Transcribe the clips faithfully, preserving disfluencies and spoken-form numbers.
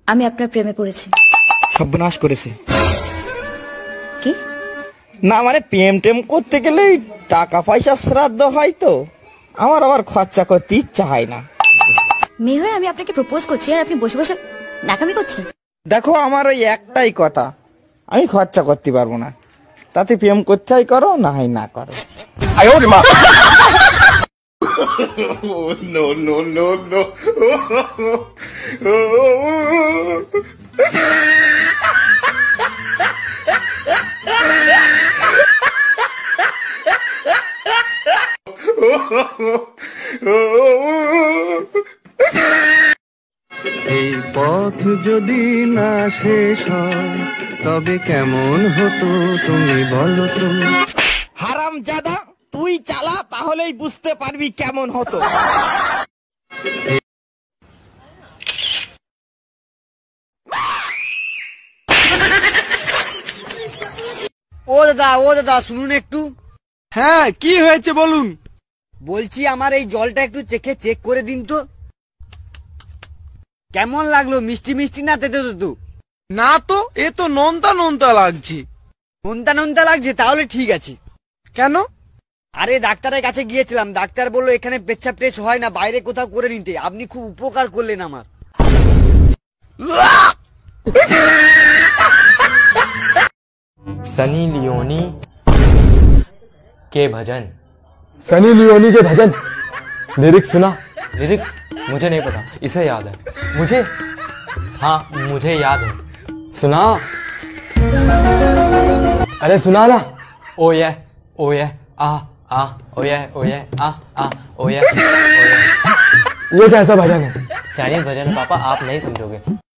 আমি আপনার প্রেমে পড়েছি। সর্বনাশ করেছে। কি না মানে প্রেম টেম করতে গেলে টাকা পয়সা শ্রাদ্ধ হয় তো, আমার আবার খরচা করতে ইচ্ছা হয় না। মেয়ে হয়ে আমি আপনাকে প্রপোজ করছি আর আপনি বসে বসে নাকামি করছেন। দেখো আমার ওই একটাই কথা, আমি খরচা করতে পারবো না, তাতে প্রেম করতে হয় করো, না হয় না করো। No, no, no, no. এই পথ যদি না শেষ হয় তবে কেমন হতো তুমি বলো তো। হারাম জাদা, তুই চালা, তাহলেই বুঝতে পারবি কেমন হতো। ও দাদা ও দাদা শুনুন একটু। হ্যাঁ কি হয়েছে বলুন। বলছি আমার এই জলটা একটু চেখে চেক করে দিন তো, কেমন লাগলো, মিষ্টি মিষ্টি না তেতো তেতো? না তো, এ তো নোনতা নোনতা লাগছে। নোনতা নোনতা লাগছে? তাহলে ঠিক আছে। কেন? আরে ডাক্তারের কাছে গিয়েছিলাম, ডাক্তার বললো এখানে পেচ্ছাপ টেস্ট হয় না, বাইরে কোথাও করে নিতে। আপনি খুব উপকার করলেন আমার। सनी लियोनी के भजन। सनी लियोनी के भजन लिरिक्स सुना? लिरिक्स मुझे नहीं पता, इसे याद है। मुझे? हाँ मुझे याद है। सुना? अरे सुना ना। ओ ये ओ ये आ आ ओ ये ओ ये आ आ ओ ये। ये कैसा भजन है? चाइनीज भजन है पापा, आप नहीं समझोगे।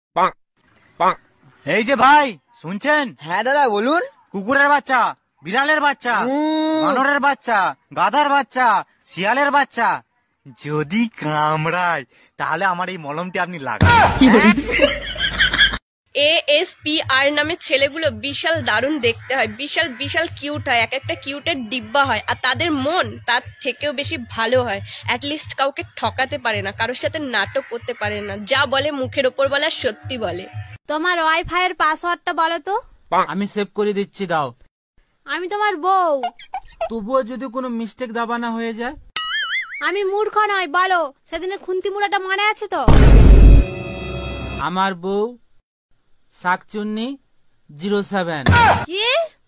এই যে ভাই শুনছেন? হ্যাঁ দাদা বলুন। কুকুরের বাচ্চা, বিড়ালের বাচ্চা, বানরের বাচ্চা, গাধার বাচ্চা, শিয়ালের বাচ্চা যদি কামড়ায় তাহলে আমার এই মলমটি আপনি লাগান। এ এস পি আর নামে ছেলেগুলো বিশাল দারুণ দেখতে হয়, বিশাল বিশাল কিউট হয়, এক একটা কিউটের ডিব্বা হয়, আর তাদের মন তার থেকেও বেশি ভালো হয়। অ্যাটলিস্ট কাউকে ঠকাতে পারে না, কারোর সাথে নাটক করতে পারে না, যা বলে মুখের ওপর বলে আর সত্যি বলে। তোমার ওয়াইফাই এর পাসওয়ার্ডটা বলো তো। আমি সেভ করে দিচ্ছি, দাও। আমি তোমার বউ। তবুও যদি কোনো মিস্টেক দাবানা হয়ে যায়? আমি মূর্খ নয়, বলো সেদিনের খুন্তি মুড়াটা মনে আছে তো? আমার বউ শাকচুন্নি জিরো সেভেন। কি?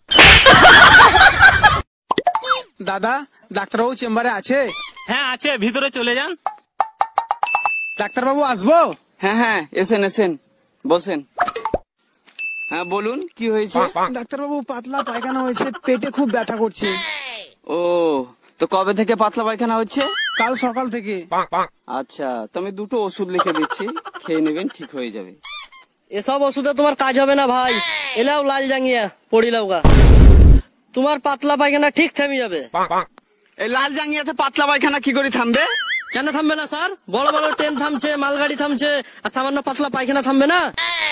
দাদা ডাক্তারবাবু চেম্বারে আছে? হ্যাঁ আছে, ভিতরে চলে যান। ডাক্তারবাবু আসবো? হ্যাঁ হ্যাঁ এসেন এসেন, বসেন। হ্যাঁ বলুন কি হয়েছে? ডাক্তারবাবু পাতলা পায়খানা হয়েছে, পেটে খুব ব্যথা করছে। ও তো কবে থেকে পাতলা পায়খানা হচ্ছে? কাল সকাল থেকে। আচ্ছা তুমি দুটো ওষুধ লিখে দিচ্ছি, খেয়ে নেবেন, ঠিক হয়ে যাবে। এসব ওষুধে তোমার কাজ হবে না ভাই, এলাও লাল জাঙ্গিয়া পড়ি লাউগা, তোমার পাতলা পায়খানা ঠিক থেমে যাবে। এই লাল জাঙ্গিয়াতে পাতলা পায়খানা কি করে থামবে? কেন থামবে না স্যার? বড় বড় ট্রেন থামছে, মালগাড়ি থামছে, আর সামান্য পাতলা পায়খানা থামবে না?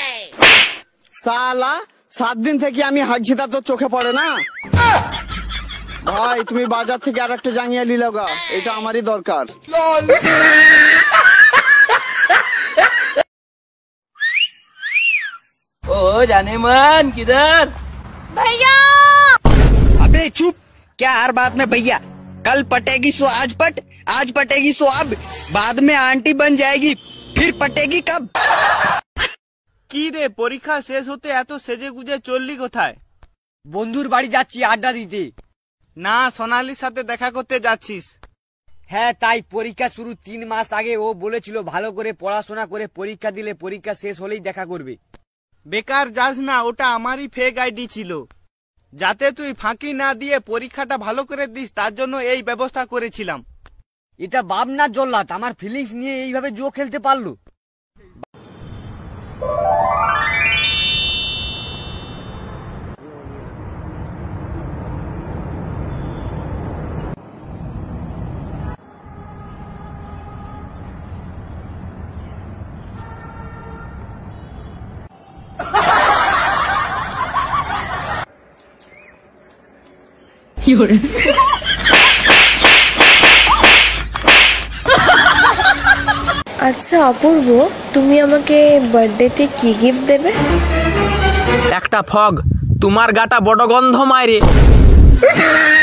সালা সাত দিন থেকে আমি হাঁটছি, তা তো চোখে পড়ে না। ভাই তুমি বাজার থেকে আর একটা জাঙ্গিয়া নিয়ে লগা, এটা আমারই দরকার। ओ जाने मन किधर? भैया अबे चुप, क्या हर बात में भैया? कल पटेगी सो आज पट, आज पटेगी सो अब, बाद में आंटी बन जाएगी, फिर पटेगी कब? কি রে, পরীক্ষা শেষ হতে এত সেজে গুজে চললি কোথায়? বন্ধুর বাড়ি যাচ্ছি আড্ডা দিতে। না, সোনালির সাথে দেখা করতে যাচ্ছিস? হ্যাঁ তাই, পরীক্ষা শুরু তিন মাস আগে ও বলেছিল ভালো করে পড়াশোনা করে পরীক্ষা দিলে পরীক্ষা শেষ হলেই দেখা করবে। বেকার যাস না, ওটা আমারই ফেক আইডি ছিল। যাতে তুই ফাঁকি না দিয়ে পরীক্ষাটা ভালো করে দিস, তার জন্য এই ব্যবস্থা করেছিলাম। এটা বাবনার জল্লাদ, আমার ফিলিংস নিয়ে এইভাবে জো খেলতে পারলো। আচ্ছা অপূর্ব, তুমি আমাকে বার্থডেতে কি গিফট দেবে? একটা ফগ। তোমার গাটা বড় গন্ধ মাইরে।